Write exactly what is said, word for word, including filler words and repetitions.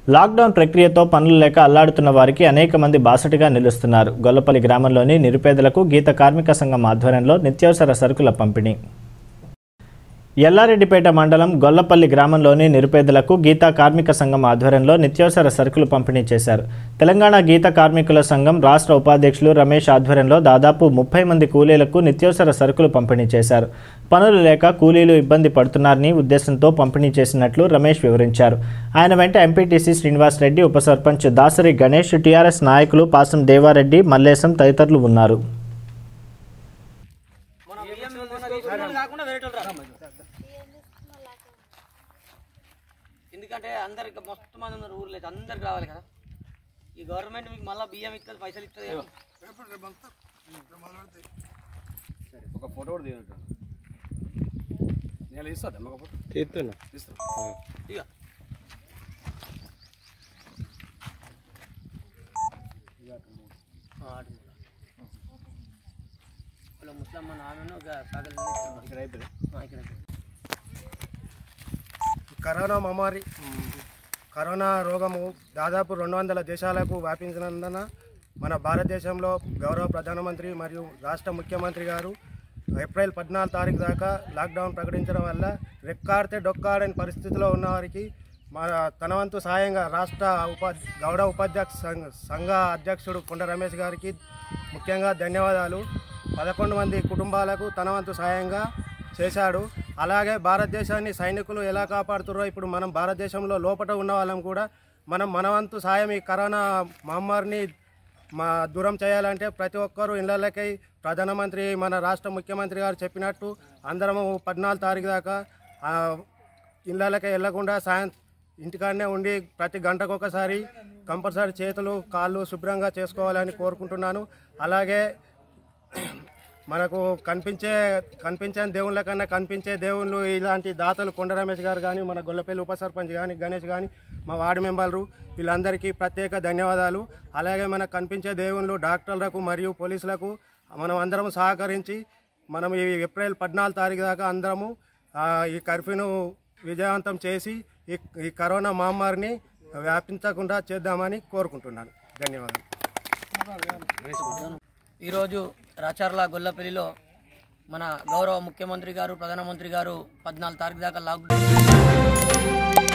Lockdown ప్రక్రియతో పనులు లేక అల్లాడుతున్న వారికి అనేక మంది బాసటగా నిలుస్తున్నారు. గొల్లపల్లి గ్రామంలోని నిరుపేదలకు గీత కార్మిక సంఘం ఆధ్వర్యంలో నిత్యావసర సరుకుల పంపిణీ. ఎల్లారెడ్డిపేట మండలం గొల్లపల్లి గ్రామంలోని నిరుపేదలకు గీతా కార్మిక సంఘం ఆధ్వర్యంలో నిత్యావసర సరుకులు పంపిణీ చేశారు. తెలంగాణ గీత కార్మికుల సంఘం రాష్ట్ర ఉపాధ్యక్షులు రమేష్ ఆధ్వర్యంలో దాదాపు ముప్పై మంది కూలీలకు నిత్యావసర సరుకులు పంపిణీ చేశారు. పనులు లేక కూలీలు ఇబ్బంది పడుతున్నారని ఉద్దేశంతో పంపిణీ చేసినట్లు రమేష్ వివరించారు. ఆయన వెంట ఎంపీటీసీ శ్రీనివాస్ రెడ్డి, ఉప సర్పంచ్ దాసరి గణేష్, టీఆర్ఎస్ నాయకులు పాసం దేవారెడ్డి, మల్లేశం తదితరులు ఉన్నారు. ఎందుకంటే అందరికి మొత్తం మంది ఉన్నారు ఊర్లో, అందరికి రావాలి కదా. ఈ గవర్నమెంట్ మీకు మళ్ళీ బియ్యం ఇస్తుంది, పైసలు ఇస్తుంది. ఒక ఫోటో కూడా తీయండి. నేను ఇస్తాను ఒక ఫోటో తీస్తున్నా ఇస్తాను ఇక ముస్లిం ఆమెను ఇక్కడ అయిపోయింది. కరోనా మహమ్మారి కరోనా రోగము దాదాపు రెండు వందల దేశాలకు వ్యాపించినందున మన భారతదేశంలో గౌరవ ప్రధానమంత్రి మరియు రాష్ట్ర ముఖ్యమంత్రి గారు ఏప్రిల్ పద్నాలుగు తారీఖు దాకా లాక్డౌన్ ప్రకటించడం వల్ల రెక్కాడితే డొక్కాడని పరిస్థితిలో ఉన్నవారికి మన తన వంతు సాయంగా రాష్ట్ర ఉపా గౌడ ఉపాధ్యక్ష సంఘ అధ్యక్షుడు కొండ రమేష్ గారికి ముఖ్యంగా ధన్యవాదాలు. పదకొండు మంది కుటుంబాలకు తన వంతు సాయంగా చేశాడు. అలాగే భారతదేశాన్ని సైనికులు ఎలా కాపాడుతున్నారో ఇప్పుడు మనం భారతదేశంలో లోపల ఉన్న వాళ్ళం కూడా మనం మన వంతు సాయం ఈ కరోనా మహమ్మారిని మా దూరం చేయాలంటే ప్రతి ఒక్కరూ ఇళ్లకై ప్రధానమంత్రి మన రాష్ట్ర ముఖ్యమంత్రి గారు చెప్పినట్టు అందరము పద్నాలుగు తారీఖు దాకా ఇళ్లకై వెళ్లకుండా సాయం ఇంటికాడనే ఉండి ప్రతి గంటకు ఒకసారి కంపల్సరీ చేతులు కాళ్ళు శుభ్రంగా చేసుకోవాలని కోరుకుంటున్నాను. అలాగే మనకు కనిపించే కనిపించని దేవుళ్ళ కన్నా కనిపించే దేవుళ్ళు ఇలాంటి దాతలు కొండ రమేష్ గారు కానీ, మన గొల్లపల్లి ఉప సర్పంచ్ కానీ, గణేష్ కానీ, మా వార్డు మెంబర్లు వీళ్ళందరికీ ప్రత్యేక ధన్యవాదాలు. అలాగే మనకు కనిపించే దేవుళ్ళు డాక్టర్లకు మరియు పోలీసులకు మనం అందరం సహకరించి మనం ఈ ఏప్రిల్ పద్నాలుగు తారీఖు దాకా అందరము ఈ కర్ఫ్యూను విజయవంతం చేసి ఈ ఈ కరోనా మహమ్మారిని వ్యాపించకుండా చేద్దామని కోరుకుంటున్నాను. ధన్యవాదాలు. ఈరోజు రాచర్ల గొల్లపల్లిలో మన గౌరవ ముఖ్యమంత్రి గారు, ప్రధానమంత్రి గారు పద్నాలుగు తారీఖు దాకా లాక్డౌన్